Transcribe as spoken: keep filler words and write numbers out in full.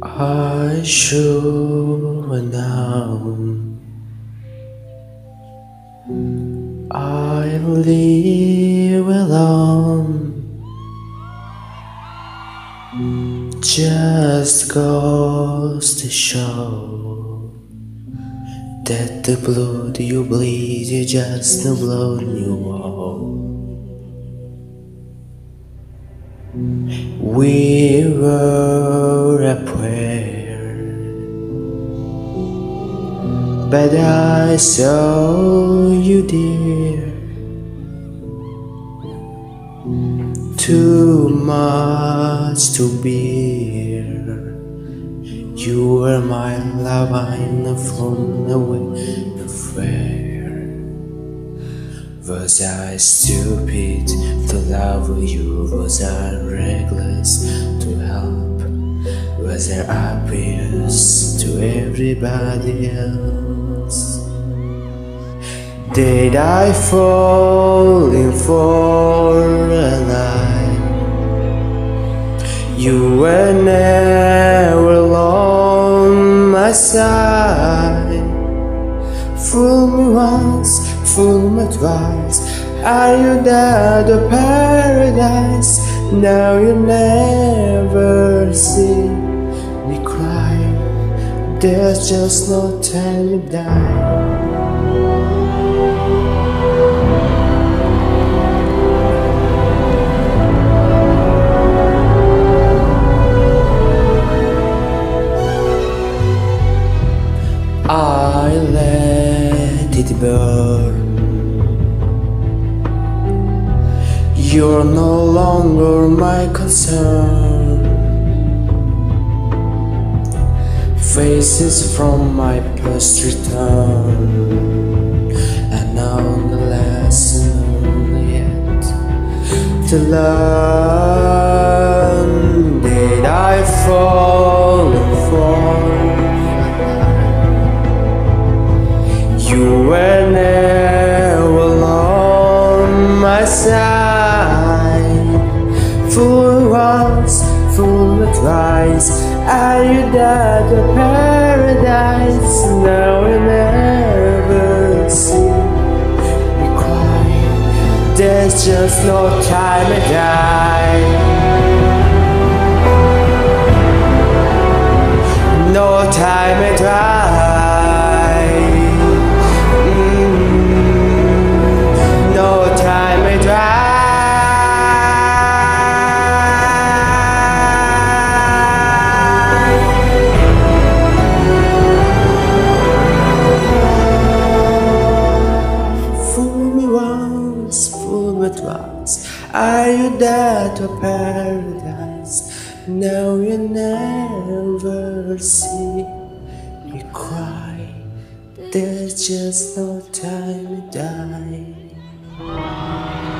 I should know I live alone. Just goes to show that the blood you bleed is just the blood you owe. We were a prayer, but I saw you dear. Too much to bear. You were my love, I'm from away affair. Was I stupid to love you? Was I reckless to help? Was I obvious to everybody else? Did I fall in for a lie? You were never along my side. Fool me once, fool me twice. Are you dead or paradise? Now you never see me cry. There's just no time to die. I let it burn. You're no longer my concern. Faces from my past return, and now the lesson only yet to learn. Did I fall for? You were never on my side. Fool once, fool twice. Are you dead or paradise? Now you never see me cry. There's just no time to die. No time to die. Are you dead to paradise? Now you never see me cry. There's just no time to die.